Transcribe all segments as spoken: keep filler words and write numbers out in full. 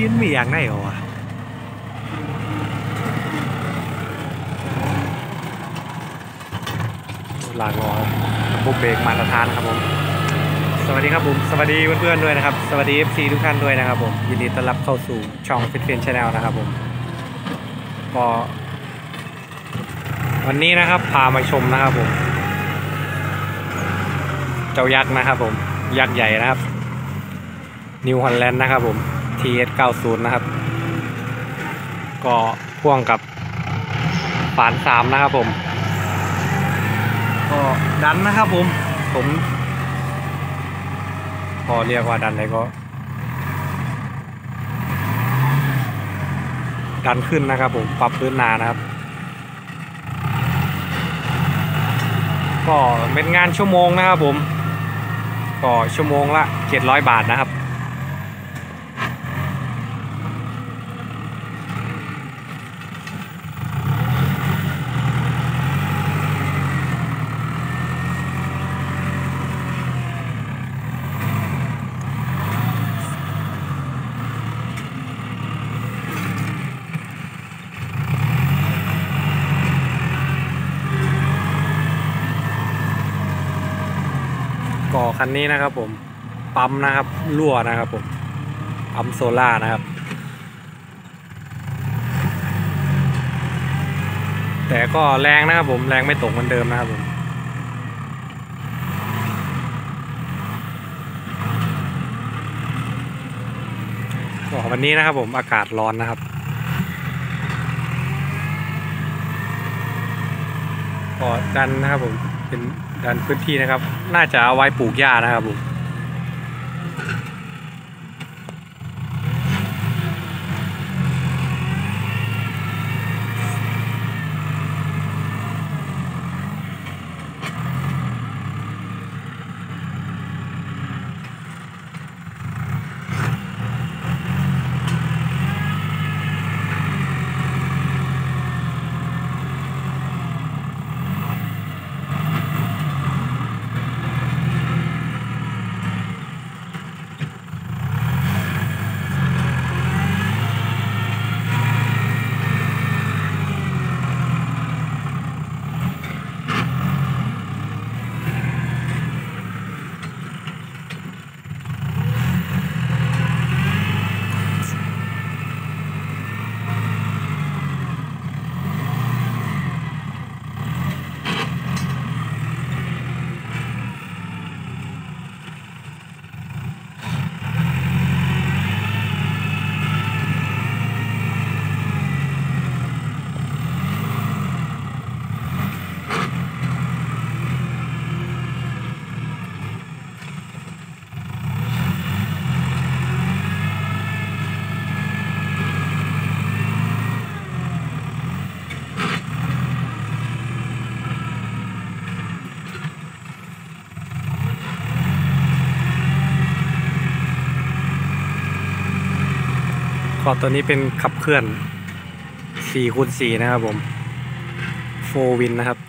ยืนมีอย่างไหนเหรอวะลากล้อบุกเบรกมาตรฐานครับผมสวัสดีครับผมสวัสดีเพื่อนๆด้วยนะครับสวัสดี เอฟ ซี ทุกท่านด้วยนะครับผมยินดีต้อนรับเข้าสู่ช่องฟิตเฟนชาแนลนะครับผมก็วันนี้นะครับพามาชมนะครับผมเจ้ายักษ์นะครับผมยักษ์ใหญ่นะครับนิวฮอลแลนด์นะครับผม ที เอส เก้าสิบ นะครับก็พ่วงกับฝานสามนะครับผมก็ดันนะครับผมผมพอเรียกว่าดันอะไรก็ดันขึ้นนะครับผมปรับพื้นนานะครับก็เป็นงานชั่วโมงนะครับผมก็ชั่วโมงละเจ็ดร้อยบาทนะครับก่อคันนี้นะครับผมปั๊มนะครับรั่วนะครับผมปั๊มโซล่านะครับแต่ก็แรงนะครับผมแรงไม่ตกเหมือนเดิมนะครับผมก็วันนี้นะครับผมอากาศร้อนนะครับก็ดันนะครับผมเป็นดันพื้นที่นะครับน่าจะเอาไว้ปลูกหญ้านะครับผมก็ตัวนี้เป็นขับเคลื่อน สี่คูณสี่ นะครับผมโฟร์วินนะครับ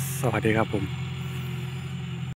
สวัสดีครับผม